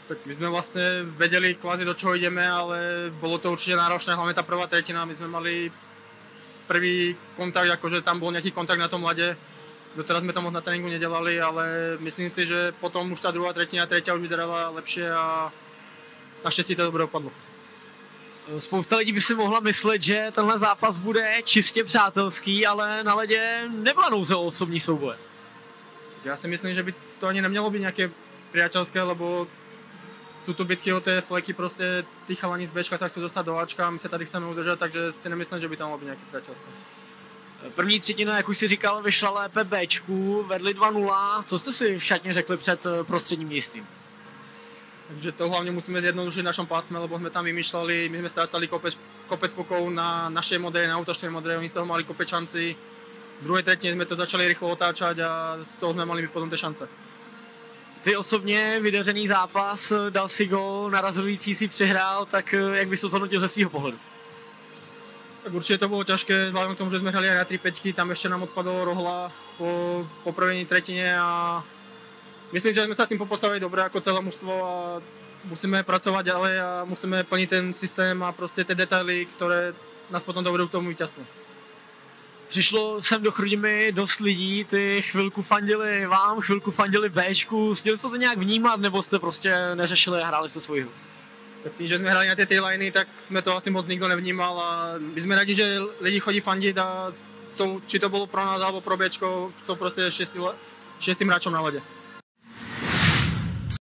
Tak my sme vlastne vedeli kvázi do čoho ideme, ale bolo to určite náročné, hlavne tá prvá tretina. My sme mali prvý kontakt, akože tam bol nejaký kontakt na tom ľade. Doteraz sme to moc na tréningu nedelali, ale myslím si, že potom už tá druhá tretina, tretia už vyzerala lepšie a naštěstí to dobre dopadlo. Spousta lidí by si mohla myslet, že tenhle zápas bude čistě přátelský, ale na ledě nebyla nouze o osobní souboje. Ja si myslím, že by to ani nemělo byť nejaké priateľské, lebo sú tu bitky o tie fleky, proste tí chalani z Bčka sa chcú dostať do Ačka a my sa tady chceme udržať, takže si nemyslím, že by tam mohlo byť nejaké priateľské. První třetina, jak už si říkal, vyšla lépe Bčku, vedli 2-0. Co jste si v šatně řekli před prostředním místím? Takže to hlavne musíme zjednodušiť v našom pásme, lebo sme tam vymýšľali, my sme strácali kopec pokov na našej modre, na útočnej modre, oni z toho mali kopec šanci. V druhej tretine sme to začali rýchlo otáčať a z toho sme mali potom tie šance. Ty osobně vydařený zápas, dal si gól, narazující si přihrál, tak jak bys to zhodnotil ze svého pohledu? Tak určite to bolo ťažké, vzhľadom k tomu, že sme hrali aj na 3-5, tam ešte nám odpadol Rohla po prvej tretine a myslím, že sme sa s tým popostavili dobre ako celé mužstvo a musíme pracovať ďalej a musíme plniť ten systém a proste tie detaily, ktoré nás potom dovedú k tomu víťazstvu. Přišlo sem do Chrudimi dost lidí, ty chvilku fandili vám, chvilku fandili Bčku, chtěli jste to nějak vnímat, nebo jste prostě neřešili a hráli jste svoji hru? Tak si, že sme hrali na tie 3 liny, tak sme to asi moc nikto nevnímal a my sme radi, že lidi chodí fandiť a či to bolo pro nás alebo pro Bčko, sú proste 6 hráčom na lede.